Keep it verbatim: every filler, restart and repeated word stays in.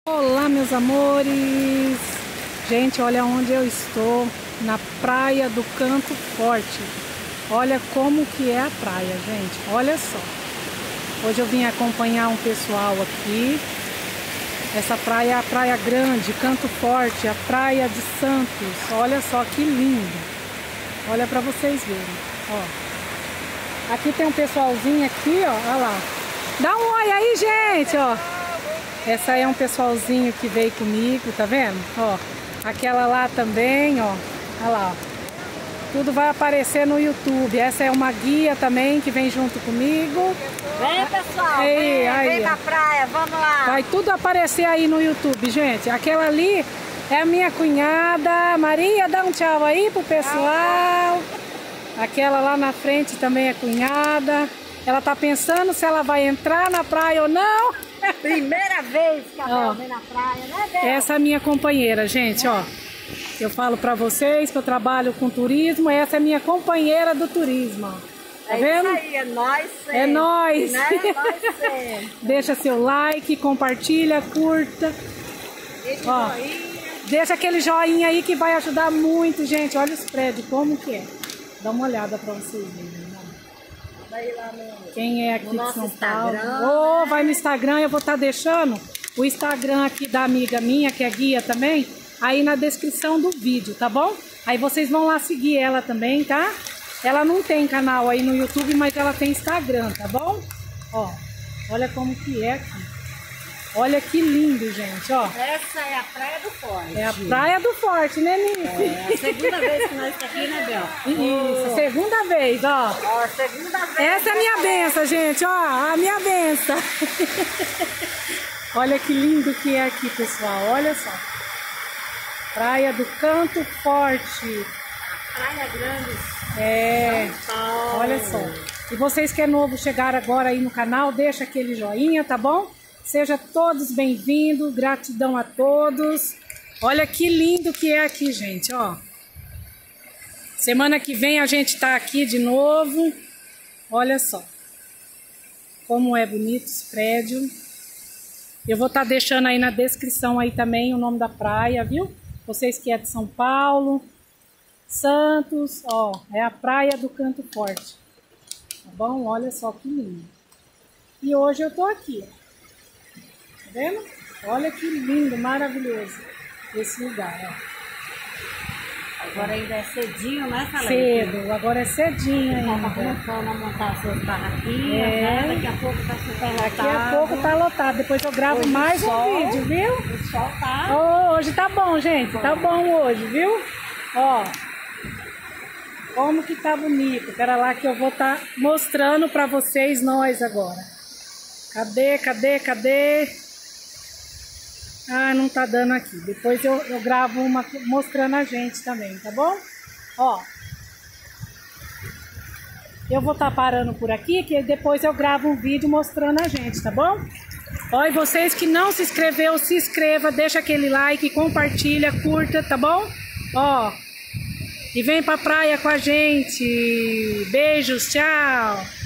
Olá, meus amores! Gente, olha onde eu estou, na praia do Canto Forte. Olha como que é a praia, gente, olha só. Hoje eu vim acompanhar um pessoal aqui. Essa praia é a Praia Grande, Canto Forte, a Praia de Santos. Olha só que lindo. Olha para vocês verem, ó. Aqui tem um pessoalzinho aqui, ó, olha lá. Dá um oi aí, gente, ó. Essa aí é um pessoalzinho que veio comigo, tá vendo? Ó, aquela lá também, ó. Olha lá, ó. Tudo vai aparecer no YouTube. Essa é uma guia também que vem junto comigo. Vem, pessoal, aí, vem, aí, vem pra praia, vamos lá. Vai tudo aparecer aí no YouTube, gente. Aquela ali é a minha cunhada. Maria, dá um tchau aí pro pessoal. Aquela lá na frente também é cunhada. Ela tá pensando se ela vai entrar na praia ou não. Primeira vez que a Bel vem na praia, né, Bel? Essa é a minha companheira, gente, ó. Eu falo pra vocês que eu trabalho com turismo. Essa é minha companheira do turismo, ó. Tá é vendo? Isso aí, é nóis sempre. É nóis. Né? Nós sempre. Deixa seu like, compartilha, curta. Deixa ó, o joinha. Deixa aquele joinha aí que vai ajudar muito, gente. Olha os prédios, como que é. Dá uma olhada pra vocês verem. Vai lá no, Quem é aqui no de nosso São Instagram, Paulo? Oh, né? vai no Instagram, eu vou estar deixando o Instagram aqui da amiga minha, que é guia também, aí na descrição do vídeo, tá bom? Aí vocês vão lá seguir ela também, tá? Ela não tem canal aí no YouTube, mas ela tem Instagram, tá bom? Ó, olha como que é aqui. Olha que lindo, gente, ó. Essa é a Praia do Forte. É a Praia do Forte, né, Nice? É a segunda vez que nós estamos aqui, né, Bel? Isso, oh. segunda vez, ó. Ó, segunda vez. Essa é a minha benção, gente, ó, a minha benção. Olha que lindo que é aqui, pessoal, olha só. Praia do Canto Forte. Praia Grande. É, olha só. E vocês que é novo, chegaram agora aí no canal, deixa aquele joinha, tá bom? Sejam todos bem-vindos, gratidão a todos. Olha que lindo que é aqui, gente, ó. Semana que vem a gente tá aqui de novo. Olha só. Como é bonito esse prédio. Eu vou estar deixando aí na descrição aí também o nome da praia, viu? Vocês que é de São Paulo, Santos, ó, é a Praia do Canto Forte. Tá bom? Olha só que lindo. E hoje eu tô aqui, ó. Tá vendo? Olha que lindo, maravilhoso esse lugar, ó. Agora ainda é cedinho, né, Salete? Cedo, agora é cedinho ainda. Tá começando a montar suas barraquinhas, é. né? Daqui a pouco tá super lotado. Daqui a pouco tá lotado, depois eu gravo hoje mais sol, um vídeo, viu? O sol tá... Oh, hoje tá bom, gente, tá bom hoje, viu? Ó, como que tá bonito. Pera lá que eu vou estar tá mostrando pra vocês nós agora. Cadê, cadê, cadê? Ah, não tá dando aqui. Depois eu, eu gravo uma mostrando a gente também, tá bom? Ó. Eu vou estar tá parando por aqui, que depois eu gravo um vídeo mostrando a gente, tá bom? Ó, e vocês que não se inscreveu, se inscreva, deixa aquele like, compartilha, curta, tá bom? Ó. E vem pra praia com a gente. Beijos, tchau!